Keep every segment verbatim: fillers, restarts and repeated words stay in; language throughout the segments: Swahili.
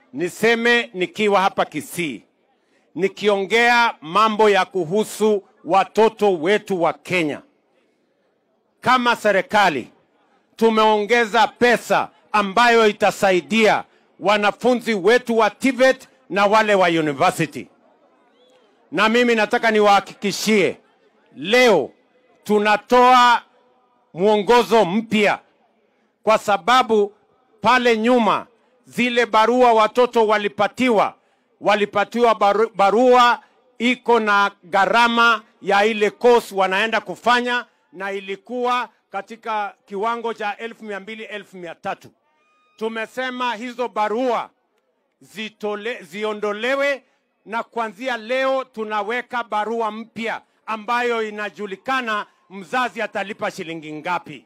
niseme nikiwa hapa Kisii, nikiongea mambo ya kuhusu watoto wetu wa Kenya. Kama serikali tumeongeza pesa ambayo itasaidia wanafunzi wetu wa T V E T na wale wa university. Na mimi nataka niwahakikishie leo tunatoa mwongozo mpya, kwa sababu pale nyuma zile barua watoto walipatiwa walipatiwa baru, barua iko na gharama ya ile course wanaenda kufanya, na ilikuwa katika kiwango cha elfu mia mbili elfu mia tatu. Tumesema hizo barua zitole, ziondolewe, na kuanzia leo tunaweka barua mpya ambayo inajulikana mzazi atalipa shilingi ngapi.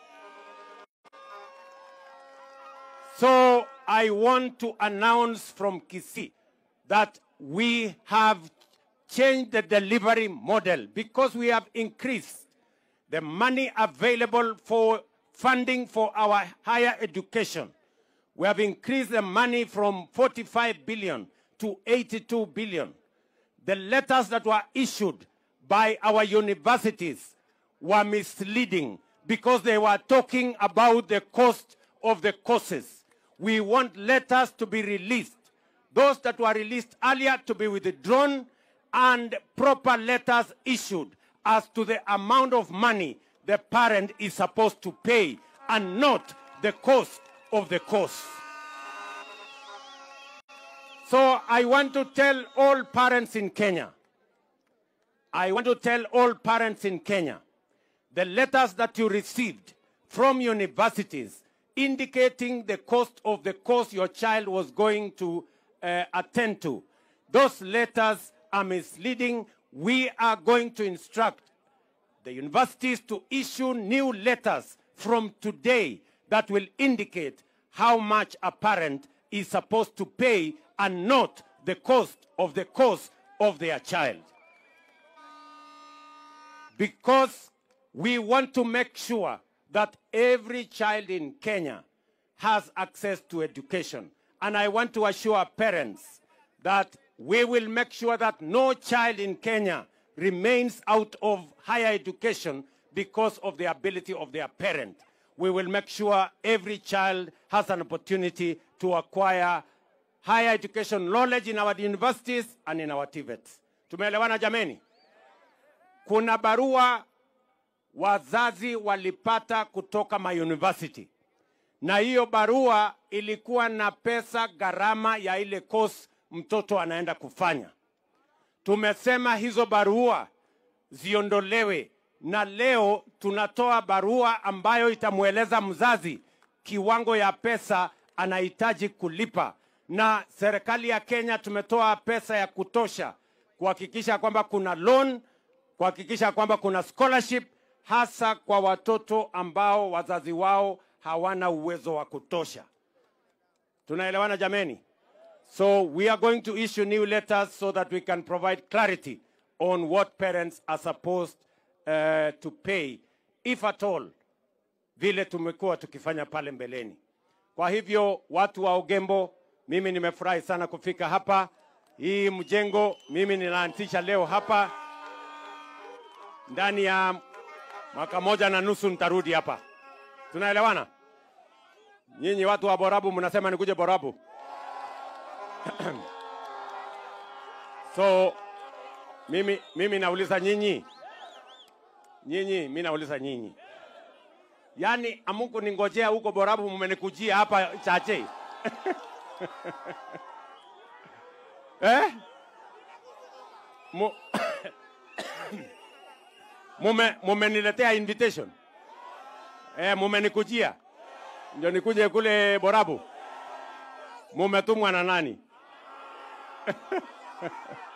So I want to announce from Kisii that we have changed the delivery model because we have increased the money available for funding for our higher education. We have increased the money from forty-five billion to eighty-two billion. The letters that were issued by our universities were misleading because they were talking about the cost of the courses. We want letters to be released, those that were released earlier to be withdrawn, and proper letters issued as to the amount of money the parent is supposed to pay and not the cost of the course. So I want to tell all parents in Kenya, I want to tell all parents in Kenya, the letters that you received from universities indicating the cost of the course your child was going to uh, attend to, those letters are misleading. We are going to instruct the universities to issue new letters from today that will indicate how much a parent is supposed to pay and not the cost of the course of their child. Because we want to make sure that every child in Kenya has access to education. And I want to assure parents that we will make sure that no child in Kenya remains out of higher education because of the ability of their parent. We will make sure every child has an opportunity to acquire higher education knowledge in our universities and in our T V E Ts. Tumeelewana jameni? Kuna barua wazazi walipata kutoka ma university, na hiyo barua ilikuwa na pesa gharama ya ile course mtoto anaenda kufanya. Tumesema hizo barua ziondolewe, na leo tunatoa barua ambayo itamueleza mzazi kiwango ya pesa anahitaji kulipa. Na serikali ya Kenya tumetoa pesa ya kutosha kuhakikisha kwamba kuna loan, kuhakikisha kwamba kuna scholarship, hasa kwa watoto ambao wazazi wao hawana uwezo wa kutosha. Tunaelewana jameni? So we are going to issue new letters so that we can provide clarity on what parents are supposed uh, to pay, if at all, vile tumekuwa tukifanya pale mbeleni. Kwa hivyo watu wa Ogembo, mimi nimefurahi sana kufika hapa. Hii mjengo mimi ninaanzisha leo hapa. Ndani ya mwaka moja na nusu nitarudi hapa. Tunaelewana? Nyinyi watu wa Borabu mnasema nikuje Borabu. So mimi mimi nauliza nyinyi. Nyinyi mimi nauliza nyinyi. Yaani amuko ningojea huko Borabu, mmenikujia hapa chache. Eh? Mu Mume mumeniletea invitation. Eh, mumenikujia. Ndio nikuje kule Borabu. Mumetumwa na nani?